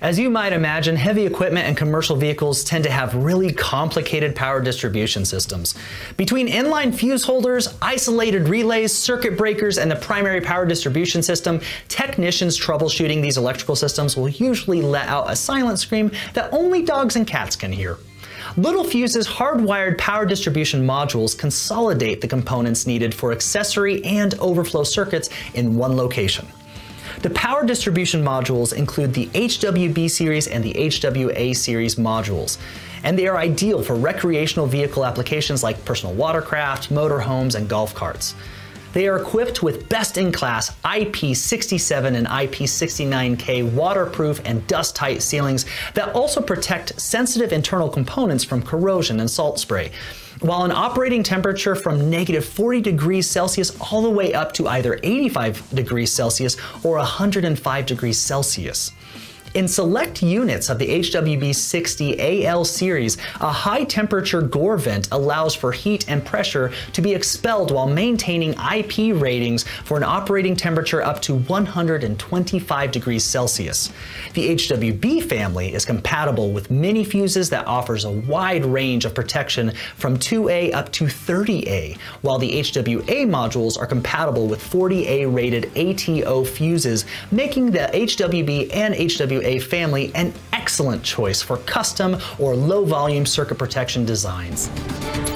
As you might imagine, heavy equipment and commercial vehicles tend to have really complicated power distribution systems. Between inline fuse holders, isolated relays, circuit breakers, and the primary power distribution system, technicians troubleshooting these electrical systems will usually let out a silent scream that only dogs and cats can hear. Littelfuse's hardwired power distribution modules consolidate the components needed for accessory and overflow circuits in one location. The power distribution modules include the HWB series and the HWA series modules, and they are ideal for recreational vehicle applications like personal watercraft, motorhomes, and golf carts. They are equipped with best-in-class IP67 and IP69K waterproof and dust-tight sealings that also protect sensitive internal components from corrosion and salt spray, while an operating temperature from -40 degrees Celsius all the way up to either 85 degrees Celsius or 105 degrees Celsius. In select units of the HWB60AL series, a high-temperature Gore vent allows for heat and pressure to be expelled while maintaining IP ratings for an operating temperature up to 125 degrees Celsius. The HWB family is compatible with mini fuses that offers a wide range of protection from 2A up to 30A, while the HWA modules are compatible with 40A rated ATO fuses, making the HWB and HWA family an excellent choice for custom or low volume circuit protection designs.